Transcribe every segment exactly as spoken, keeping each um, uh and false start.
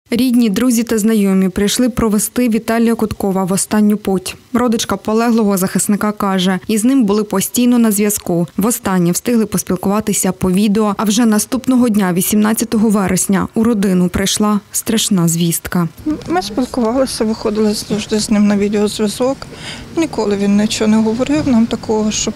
Рідні, друзі та знайомі прийшли провести Віталія Куткова в останню путь. Родичка полеглого захисника каже, із ним були постійно на зв'язку. Востаннє встигли поспілкуватися по відео, а вже наступного дня, вісімнадцятого вересня, у родину прийшла страшна звістка. Ми спілкувалися, виходили завжди з ним на відеозв'язок. Ніколи він нічого не говорив нам такого, щоб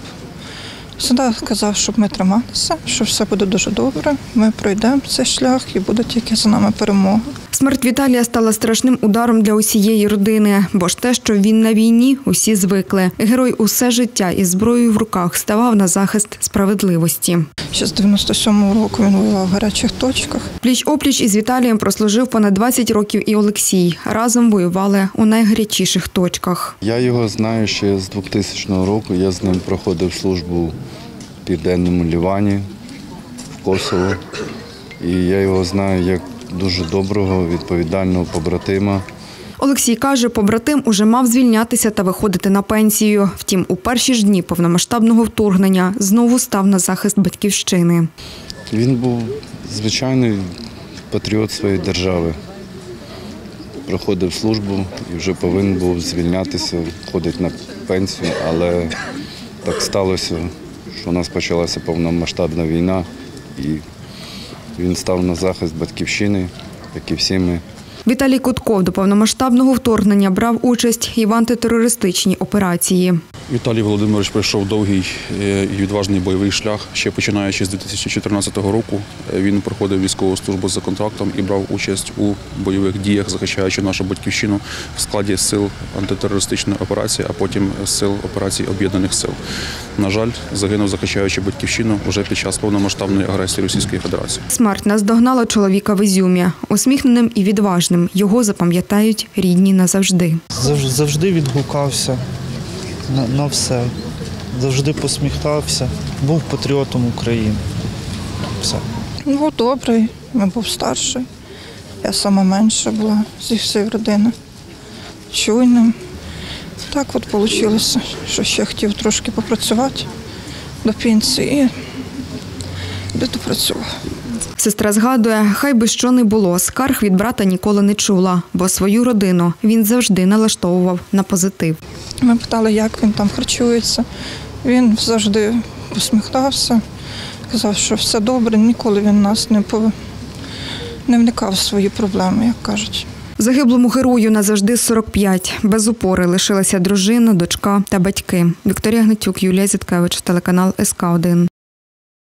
завжди казав, щоб ми трималися, що все буде дуже добре, ми пройдемо цей шлях і буде тільки за нами перемога. Смерть Віталія стала страшним ударом для усієї родини, бо ж те, що він на війні, усі звикли. Герой усе життя із зброєю в руках ставав на захист справедливості. Ще з дев'яносто сьомого року він воював в гарячих точках. Пліч-опліч із Віталієм прослужив понад двадцять років і Олексій. Разом воювали у найгарячіших точках. Я його знаю ще з двохтисячного року. Я з ним проходив службу в Південному Лівані, в Косово. І я його знаю як дуже доброго, відповідального побратима. Олексій каже, побратим уже мав звільнятися та виходити на пенсію. Втім, у перші ж дні повномасштабного вторгнення знову став на захист батьківщини. Він був звичайний патріот своєї держави. Проходив службу і вже повинен був звільнятися, ходити на пенсію, але так сталося, що у нас почалася повномасштабна війна і він став на захист батьківщини, як і всі ми. Віталій Кутков до повномасштабного вторгнення брав участь і в антитерористичній операції. Віталій Володимирович пройшов довгий і відважний бойовий шлях. Ще починаючи з дві тисячі чотирнадцятого року, він проходив військову службу за контрактом і брав участь у бойових діях, захищаючи нашу батьківщину в складі сил антитерористичної операції, а потім сил операції Об'єднаних сил. На жаль, загинув, захищаючи батьківщину вже під час повномасштабної агресії Російської Федерації. Смерть наздогнала чоловіка в Ізюмі. Усміхненим і відважним його запам'ятають рідні назавжди. Завжди відгукався на, на все, завжди посміхався, був патріотом України. Все. Він був добрий, він був старший, я сама менша була зі всієї родини, чуйним. Так от вийшло, що ще хотів трошки попрацювати до пенсії і допрацював. Сестра згадує, хай би що не було, скарг від брата ніколи не чула, бо свою родину він завжди налаштовував на позитив. Ми питали, як він там харчується. Він завжди посміхався, казав, що все добре, ніколи він нас не, пов... не вникав в свої проблеми, як кажуть. Загиблому герою назавжди сорок п'ять. Без опори лишилася дружина, дочка та батьки. Вікторія Гнатюк, Юлія Зіткевич, телеканал ес ка один.